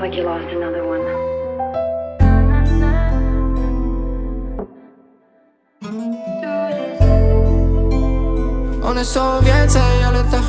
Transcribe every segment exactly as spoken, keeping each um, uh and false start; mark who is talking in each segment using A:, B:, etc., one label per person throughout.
A: like you lost another one.
B: One są więcej, ale da...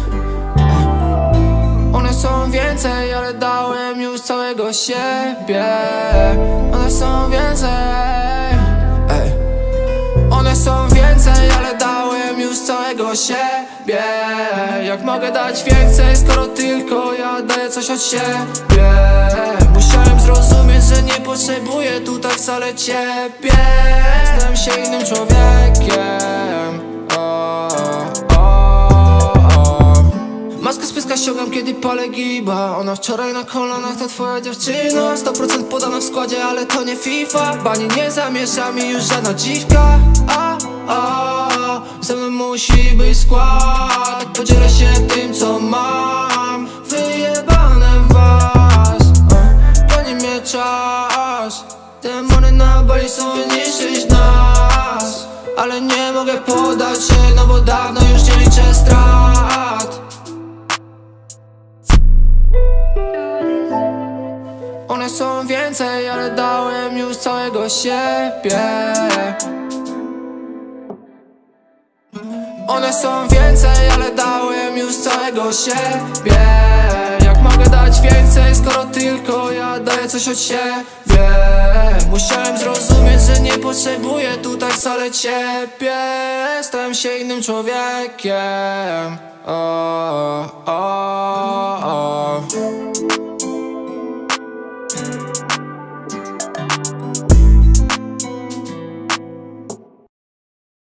B: One są więcej, ale dałem już całego siebie. One są więcej, ej. One są więcej, ale dałem już całego siebie. Jak mogę dać więcej, skoro tylko ja daję coś od siebie? Musiałem zrozumieć, że nie potrzebuję tutaj wcale ciebie. Stałem się innym człowiekiem. O, o, o. Maskę z pyska ściągam, kiedy palę giba. Ona wczoraj na kolanach, to twoja dziewczyna. Sto procent podana w składzie, ale to nie FIFA. Bani nie zamiesza mi już żadna dziwka. A, a, ze mną musi być skład. Podzielę się tym, co mam. Wyjebane w was, goni mnie czas. Demony na bali są niszczyć nas, ale nie mogę poddać się, no bo dawno już nie liczę strat. One są więcej, ale dałem już całego siebie. One są więcej, ale dałem już całego siebie. Jak mogę dać więcej, skoro tylko ja daję coś od siebie? Musiałem zrozumieć, że nie potrzebuję tutaj wcale ciebie. Stałem się innym człowiekiem. O, o, o.